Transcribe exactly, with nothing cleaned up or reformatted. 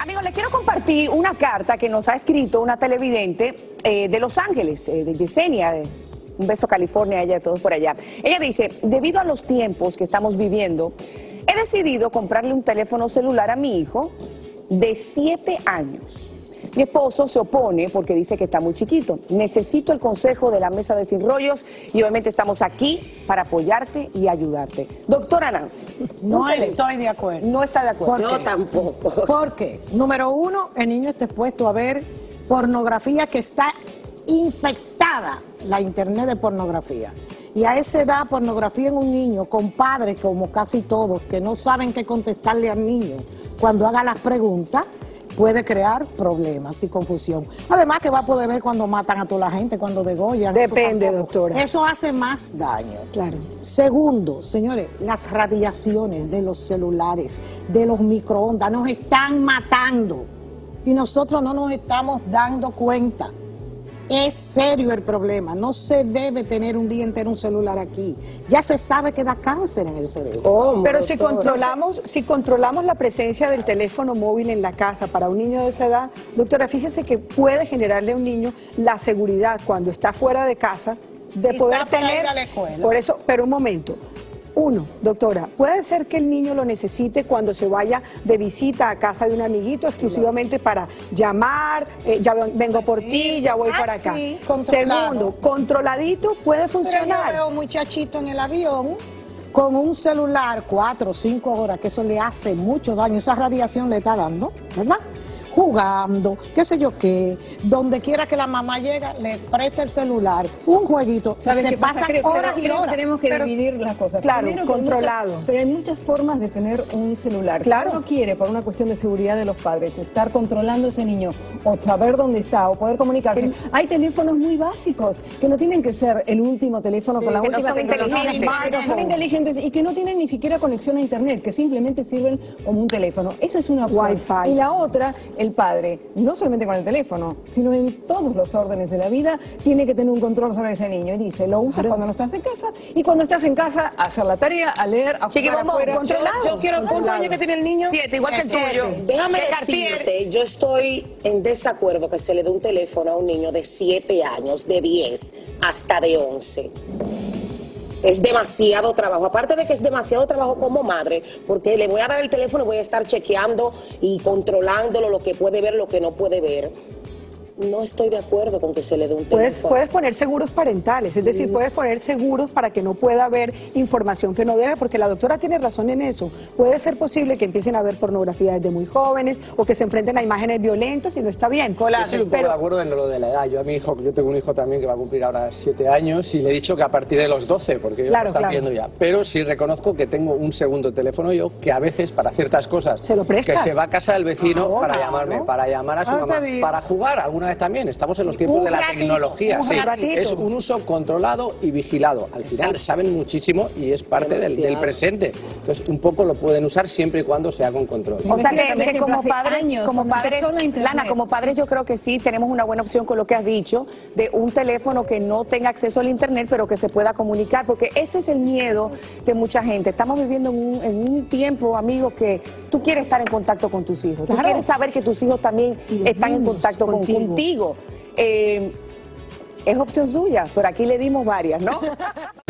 Amigos, les quiero compartir una carta que nos ha escrito una televidente eh, de Los Ángeles, eh, de Yesenia, de un beso California, a ella, a todos por allá. Ella dice, debido a los tiempos que estamos viviendo, he decidido comprarle un teléfono celular a mi hijo de siete años. Mi esposo se opone porque dice que está muy chiquito. Necesito el consejo de la mesa de Sin Rollos y obviamente estamos aquí para apoyarte y ayudarte. Doctora Nancy. No estoy de acuerdo. No está de acuerdo. Yo tampoco. ¿Por qué? Número uno, el niño está expuesto a ver pornografía que está infectada, la internet de pornografía. Y a esa edad, pornografía en un niño, con padres como casi todos, que no saben qué contestarle al niño cuando haga las preguntas, puede crear problemas y confusión. Además que va a poder ver cuando matan a toda la gente, cuando degollan. Depende, doctora. Eso hace más daño. Claro. Segundo, señores, las radiaciones de los celulares, de los microondas, nos están matando. Y nosotros no nos estamos dando cuenta. Es serio el problema, no se debe tener un día entero un celular aquí. Ya se sabe que da cáncer en el cerebro. Oh, pero si controlamos, si controlamos la presencia del teléfono móvil en la casa para un niño de esa edad, doctora, fíjese que puede generarle a un niño la seguridad cuando está fuera de casa de Quizá poder para tener, ir a la escuela. Por eso, pero un momento. Uno, doctora, ¿puede ser que el niño lo necesite cuando se vaya de visita a casa de un amiguito exclusivamente para llamar, eh, ya vengo por Sí. ti, ya voy Ah, para acá? sí, controlado. Segundo, controladito puede Pero yo funcionar. veo muchachito en el avión con un celular cuatro o cinco horas, que eso le hace mucho daño, esa radiación le está dando, ¿verdad? Jugando, qué sé yo qué, donde quiera que la mamá llega, le presta el celular, un jueguito, ¿Sabes se qué pasa? pasan Creo- horas pero y creo que horas. tenemos que Pero- dividir las cosas. claro, Primero que hay controlado. muchas- pero hay muchas formas de tener un celular. Claro. Si uno quiere, por una cuestión de seguridad de los padres, estar controlando a ese niño o saber dónde está o poder comunicarse, El- hay teléfonos muy básicos que no tienen que ser el último teléfono Sí, con la que no última son tecnología, inteligentes. pero son inteligentes y que no tienen ni siquiera conexión a internet, que simplemente sirven como un teléfono. Eso es una opción. Wi-Fi. Y la otra, el padre, no solamente con el teléfono, sino en todos los órdenes de la vida, tiene que tener un control sobre ese niño. Y dice, lo usas cuando no estás en casa, y cuando estás en casa, a hacer la tarea, a leer, a Chiqui, jugar vamos, afuera. controlado. Yo quiero, ¿cuántos años que tiene el niño? Siete, igual que el tuyo. Déjame Que Cartier- decirte, yo estoy en desacuerdo que se le dé un teléfono a un niño de siete años, de diez, hasta de once. Es demasiado trabajo, aparte de que es demasiado trabajo como madre, porque le voy a dar el teléfono y voy a estar chequeando y controlándolo, lo que puede ver, lo que no puede ver. No estoy de acuerdo con que se le dé un Puedes, teléfono. puedes poner seguros parentales, es decir, puedes poner seguros para que no pueda haber información que no debe, porque la doctora tiene razón en eso. Puede ser posible que empiecen a ver pornografía desde muy jóvenes o que se enfrenten a imágenes violentas y no está bien. Yo estoy un poco de acuerdo en lo de la edad. Yo a mi hijo, yo tengo un hijo también que va a cumplir ahora siete años y le he dicho que a partir de los doce, porque ellos Claro, lo están claro. viendo ya. Pero sí reconozco que tengo un segundo teléfono yo que a veces para ciertas cosas, ¿Se lo prestas? que se va a casa del vecino Ah, para claro. llamarme, para llamar a su Ah, te mamá, digo. para jugar alguna vez también. Estamos en los tiempos Un de la ratito, tecnología. un Sí, ratito. es un uso controlado y vigilado. Al final saben muchísimo y es parte del, del Demasiado. presente. Entonces un poco lo pueden usar siempre y cuando sea con control. O sea que, Imagínate, por que ejemplo, como hace padres, años, como cuando padres, empezó la internet. Lana, como padres yo creo que sí tenemos una buena opción con lo que has dicho, de un teléfono que no tenga acceso al internet, pero que se pueda comunicar, porque ese es el miedo de mucha gente. Estamos viviendo en un, en un tiempo, amigos, que tú quieres estar en contacto con tus hijos, tú Claro. quieres saber que tus hijos también Y los están en niños contacto con- contigo. contigo. Eh, es opción suya, pero aquí le dimos varias, ¿no?